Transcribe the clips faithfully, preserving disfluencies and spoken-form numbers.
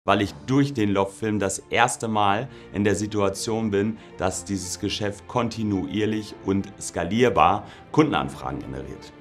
weil ich durch den Love-Film das erste Mal in der Situation bin, dass dieses Geschäft kontinuierlich und skalierbar Kundenanfragen generiert.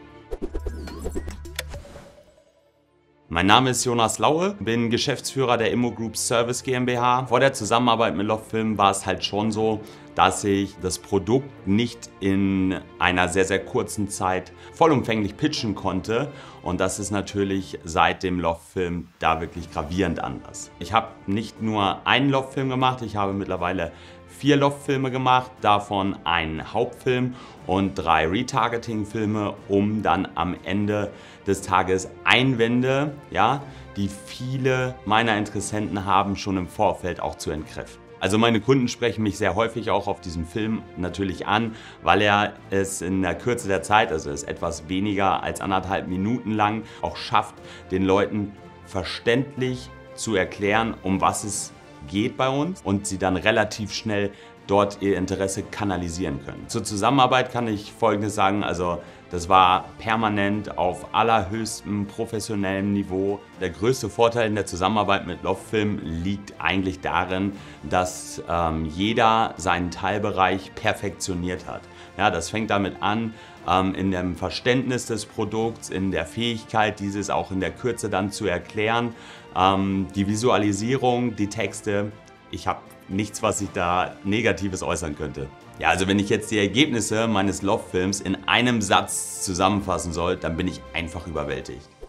Mein Name ist Jonas Laue, bin Geschäftsführer der Immo Group Service GmbH. Vor der Zusammenarbeit mit Love-Film war es halt schon so, dass ich das Produkt nicht in einer sehr, sehr kurzen Zeit vollumfänglich pitchen konnte. Und das ist natürlich seit dem Love-Film da wirklich gravierend anders. Ich habe nicht nur einen Love-Film gemacht, ich habe mittlerweile vier Love-Filme gemacht, davon einen Hauptfilm und drei Retargeting-Filme, um dann am Ende des Tages Einwände, ja, die viele meiner Interessenten haben, schon im Vorfeld auch zu entkräften. Also meine Kunden sprechen mich sehr häufig auch auf diesen Film natürlich an, weil er es in der Kürze der Zeit, also es ist etwas weniger als anderthalb Minuten lang, auch schafft, den Leuten verständlich zu erklären, um was es geht bei uns und sie dann relativ schnell dort ihr Interesse kanalisieren können. Zur Zusammenarbeit kann ich Folgendes sagen, also das war permanent auf allerhöchstem professionellem Niveau. Der größte Vorteil in der Zusammenarbeit mit Love-Film liegt eigentlich darin, dass ähm, jeder seinen Teilbereich perfektioniert hat. Ja, das fängt damit an, ähm, in dem Verständnis des Produkts, in der Fähigkeit, dieses auch in der Kürze dann zu erklären, ähm, die Visualisierung, die Texte. Ich habe nichts, was ich da Negatives äußern könnte. Ja, also wenn ich jetzt die Ergebnisse meines Love-Films in einem Satz zusammenfassen soll, dann bin ich einfach überwältigt.